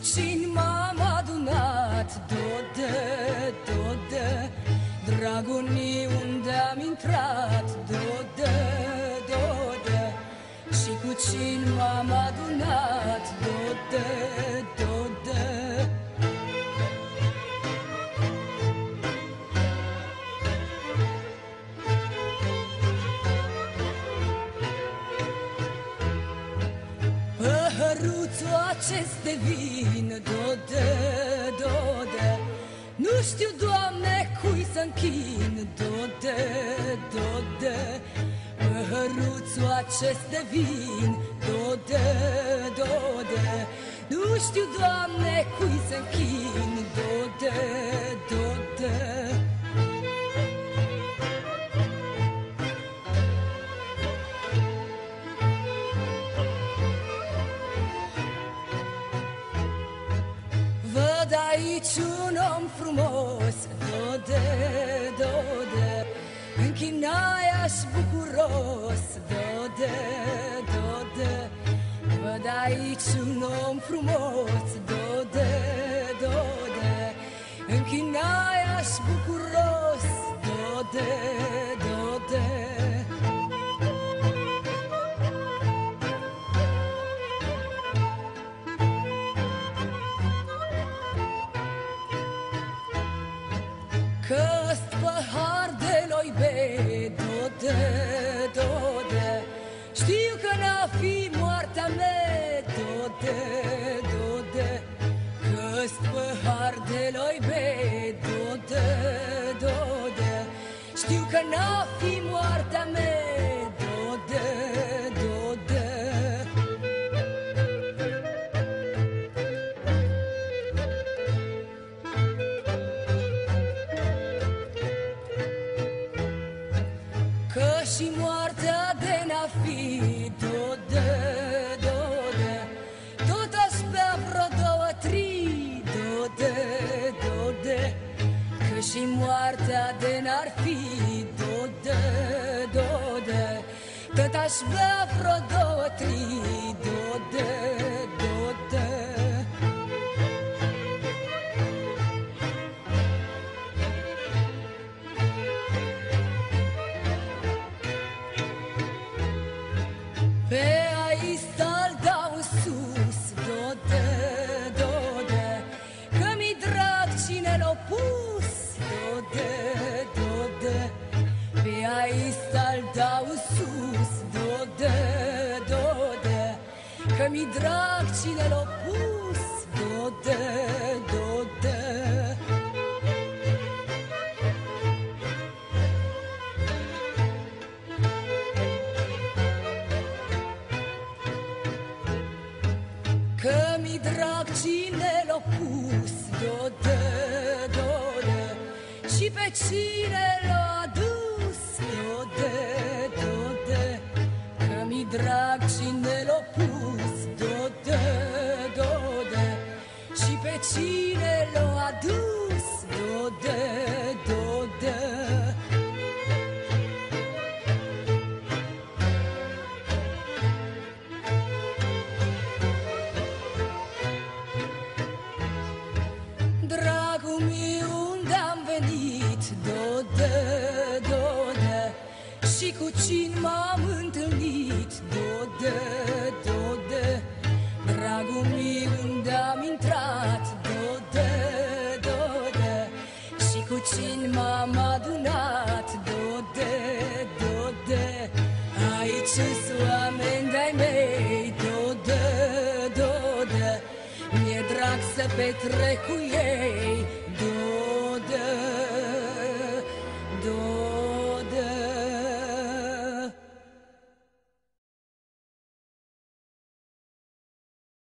cine m-am adunat, dodă, dodă, dragunii unde am intrat, dodă, dodă, și cu cine m-am adunat, dodă, dodă. Păhăruțul acest de vin, dodă, dodă, nu știu, Doamne, cui să închin, dodă, dodă. Păhăruțul acest de vin, dodă, dodă, nu știu, Doamne, cui să închin, dodă, dodă. Văd aici un om frumos, dodă, dodă, închinai-aș bucuros, dodă, dodă. Văd aici un om frumos, dodă, dodă, închinai-aș bucuros, dodă, dodă. Că-st păhar de loibe, dodă, dodă, știu că n-a fi moartea mea, dodă, dodă. Că-st păhar de loibe, dodă, dodă, știu că n-a fi moartea mea, dodă, dodă. Că și moartea de n-a fi, dodă, dodă, tot aș bea vreo două, trei, dodă, dodă. Că și moartea de n-ar fi, dodă, dodă, tot aș bea vreo două, trei, dodă, dodă. Pe aici să-l dau sus, dodă, dodă, că mi-i drag cine l-a pus, dodă, dodă. Pe aici să-l dau sus, dodă, dodă, că mi-i drag cine l-a pus, dodă, dodă. Că mi drag cine l-a pus, dodă, dodă, și pe cine l-a adus, dodă, dodă. Că mi drag cine l-a pus, dodă, dodă, și pe cine l-a adus, dodă, dodă. Dragul meu, unde am venit, dodă, dodă, și cu cine m-am întâlnit, dodă, dodă. Dragul meu, unde am intrat, dodă, dodă, și cu cine m-am adunat, dodă, dodă. Aici-s oameni de-ai mei, dodă, dodă, mi-e drag să petrec cu ei,